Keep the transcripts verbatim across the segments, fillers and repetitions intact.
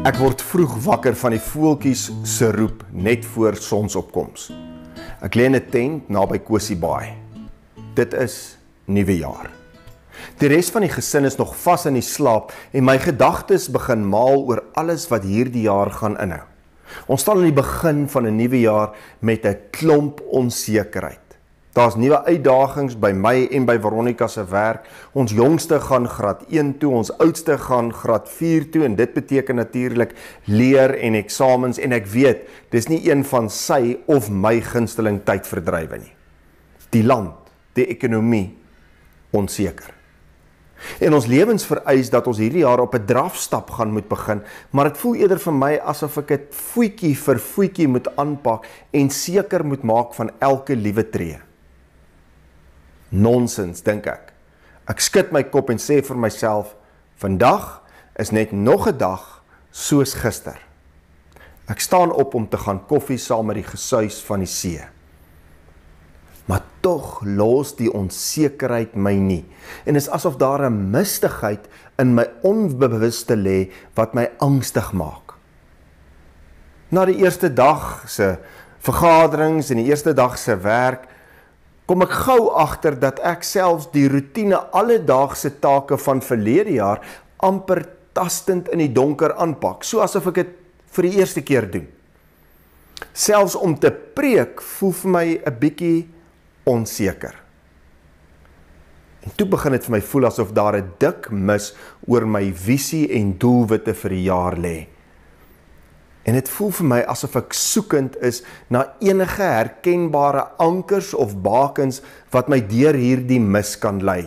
Ek word vroeg wakker van die voeltjies se roep net voor sonsopkoms. Ek lê in 'n tent naby Kosie Baai. Dit is nuwe jaar. Die res van die gesin is nog vas in die slaap en my gedagtes begin maal oor alles wat hierdie jaar gaan inhou. Ons staan aan die begin van 'n nuwe jaar met 'n klomp onsekerheid. Daar's nuwe uitdagings by my en by Veronica se werk. Ons jongste gaan graad een toe, ons oudste gaan graad vier toe en dit beteken natuurlik leer en eksamens en ek weet, dis nie een van sy of my gunsteling tydverdrywe nie. Die land, die ekonomie, onseker. En ons lewens vereis dat ons hierdie jaar op 'n drafstap gaan moet begin, maar dit voel eerder vir my asof ek dit voetjie vir voetjie moet aanpak en seker moet maak van elke liewe tree. Nonsens, dink ek. Ek skud my kop en sê vir myself, vandag is net nog 'n dag soos gister. Ek staan op om te gaan koffie saam met die gesuis van die see. Maar tog los die onsekerheid my nie. En is asof daar 'n mistigheid in my onbewuste lê wat my angstig maak. Na die eerste dag se vergaderings en die eerste dag se werk, kom ek gou agter dat ek selfs die roetine alledaagse take van verlede jaar amper tastend in die donker aanpak, so asof ek dit vir die eerste keer doen. Selfs om te preek voel vir my 'n bietjie onseker. En toe begin dit vir my voel asof daar 'n dik mis oor my visie en doelwitte vir die jaar lê. En dit voel vir my asof ek soekend is na enige herkenbare ankers of bakens wat my deur hierdie mis kan lei.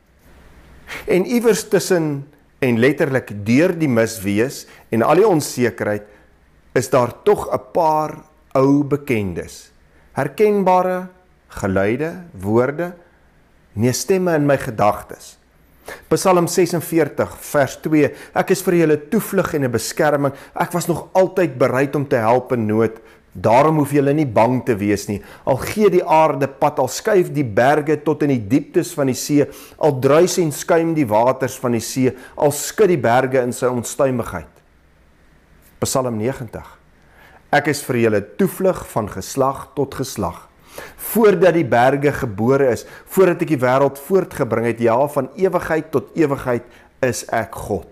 En iewers tussen en letterlik deur die mis wees en al die onsekerheid is daar tog 'n paar ou bekendes. Herkenbare geluide, woorde, nee stemme in my gedagtes. Psalm ses en veertig vers twee, ek is vir julle toevlug en 'n beskerming, ek was nog altyd bereid om te help in nood, daarom hoef julle nie bang te wees nie, al gee die aarde pad, al skuif die berge tot in die dieptes van die see, al druis en skuim die waters van die see, al skud die berge in sy onstuimigheid. Psalm negentig, ek is vir julle toevlug van geslag tot geslag, voordat die berge gebore is, voordat ek die wêreld voortgebring het, ja, van ewigheid tot ewigheid is ek God.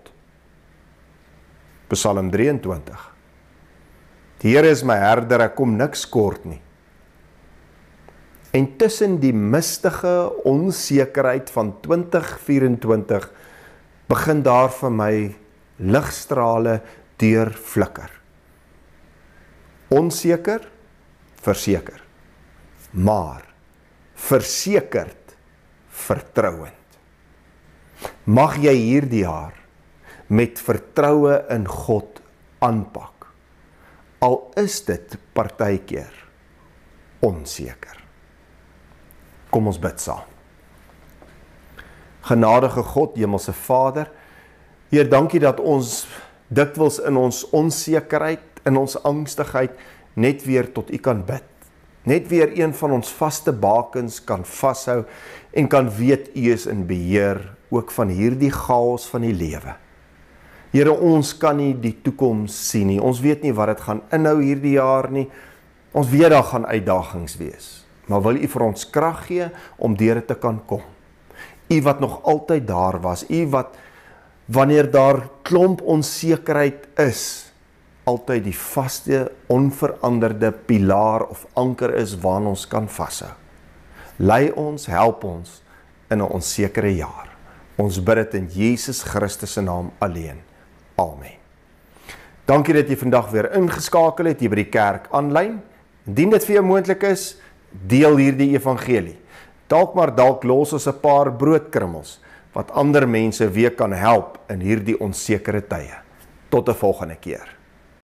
Psalm drieëntwintig. Die Here is my herder, ek kom niks kort nie. En tussen die mistige onsekerheid van twintig vyf-en-twintig begin daar vir my ligstrale deur flikker. Onseker, verseker. Maar versekerd, vertrouend. Mag jy hierdie jaar met vertroue in God aanpak, al is dit partykeer onseker. Kom ons bid saam. Genadige God, Hemelse Vader, Heer, dankie dat ons dikwels in ons onsekerheid, in ons angstigheid, net weer tot U kan bid. Net weer een van ons vaste bakens kan vashou en kan weet U is in beheer, ook van hierdie chaos van die lewe. Here, ons kan nie die toekoms sien nie, ons weet nie wat dit gaan inhou hierdie jaar nie, ons weet daar gaan uitdagings wees, maar wil U vir ons krag gee om deur dit te kan kom. U wat nog altyd daar was, U wat, wanneer daar klomp onsekerheid is, altyd die vaste, onveranderde pilaar of anker is waaraan ons kan vashou. Lei ons, help ons in 'n onsekere jaar. Ons bid dit in Jesus Christus se naam alleen. Amen. Dankie dat jy vandag weer ingeskakel het hier by die kerk aanlyn. Indien dit vir jou moontlik is, deel hierdie evangelie. Dalk maar dalk los ons 'n paar broodkrummels wat ander mense weer kan help in hierdie onsekere tye. Tot 'n volgende keer.